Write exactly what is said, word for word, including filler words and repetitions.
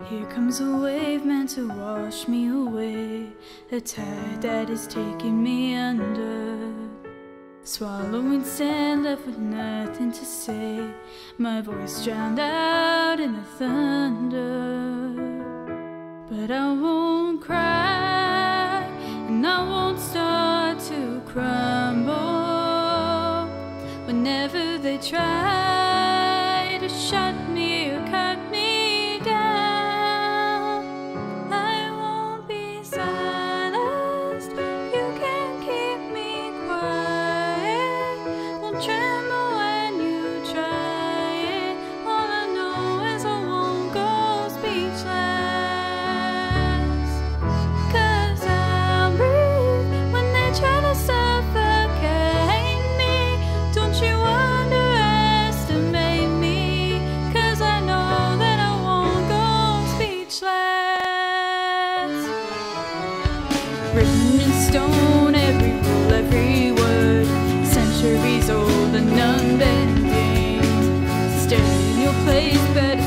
Here comes a wave meant to wash me away, a tide that is taking me under. Swallowing sand, left with nothing to say, my voice drowned out in the thunder. But I won't cry, and I won't start to crumble. Whenever they try to shut me or cut me down, I won't be silenced. You can't keep me quiet. Won't tremble when you try it. All I know is I won't go speechless. 'Cause I'll breathe when they try to suffocate me. Don't you underestimate me, 'cause I know that I won't go speechless. Written in stone, every rule, every word, centuries old and unbending. Stay in your place, better